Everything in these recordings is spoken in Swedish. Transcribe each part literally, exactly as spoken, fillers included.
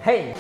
Hej!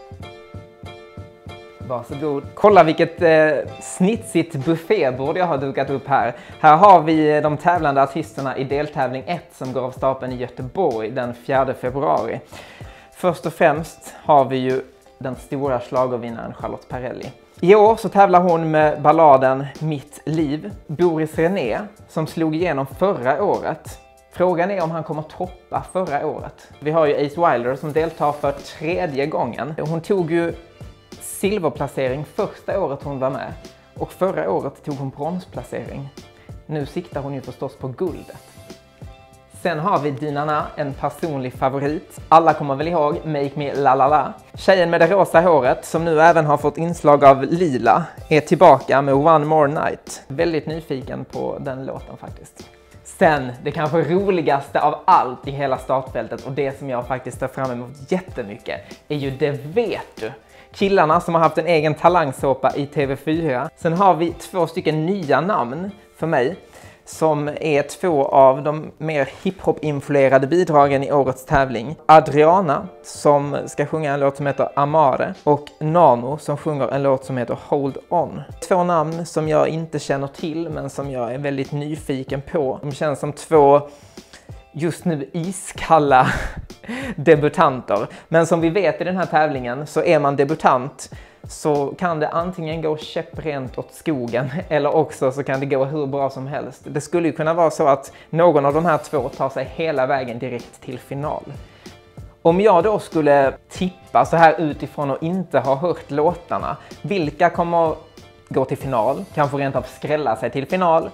Varsågod. Kolla vilket eh, snitsigt buffébord jag har dukat upp här. Här har vi de tävlande artisterna i deltävling ett som går av stapeln i Göteborg den fjärde februari. Först och främst har vi ju den stora schlagervinnaren Charlotte Perrelli. I år så tävlar hon med balladen Mitt liv. Boris René som slog igenom förra året. Frågan är om han kommer toppa förra året. Vi har ju Ace Wilder som deltar för tredje gången. Hon tog ju silverplacering första året hon var med. Och förra året tog hon bronsplacering. Nu siktar hon ju förstås på guldet. Sen har vi Dinana, en personlig favorit. Alla kommer väl ihåg Make Me La La La. Tjejen med det rosa håret, som nu även har fått inslag av lila, är tillbaka med One More Night. Väldigt nyfiken på den låten faktiskt. Sen, det kanske roligaste av allt i hela startfältet och det som jag faktiskt tar fram emot jättemycket är ju Det vet du. Killarna som har haft en egen talangsåpa i T V fyra. Sen har vi två stycken nya namn för mig som är två av de mer hiphop-influerade bidragen i årets tävling. Adriana som ska sjunga en låt som heter Amare och Nano som sjunger en låt som heter Hold On. Två namn som jag inte känner till men som jag är väldigt nyfiken på. De känns som två just nu iskalla debutanter. Men som vi vet i den här tävlingen så är man debutant så kan det antingen gå käpprent åt skogen eller också så kan det gå hur bra som helst. Det skulle ju kunna vara så att någon av de här två tar sig hela vägen direkt till final. Om jag då skulle tippa så här utifrån och inte ha hört låtarna, vilka kommer gå till final, kanske rent av skrälla sig till final,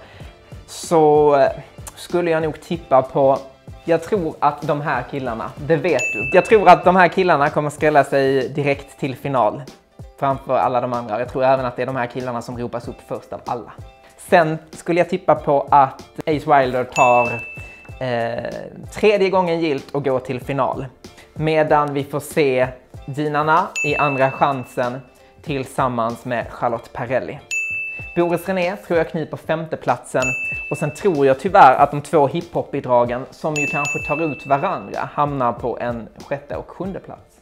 så skulle jag nog tippa på, jag tror att de här killarna, det vet du. Jag tror att de här killarna kommer skrälla sig direkt till final framför alla de andra. Jag tror även att det är de här killarna som ropas upp först av alla. Sen skulle jag tippa på att Ace Wilder tar eh, tredje gången gilt och går till final. Medan vi får se Dinana i andra chansen tillsammans med Charlotte Perrelli. Boris René tror jag kniper femteplatsen och sen tror jag tyvärr att de två hiphop-bidragen som ju kanske tar ut varandra hamnar på en sjätte och sjunde plats.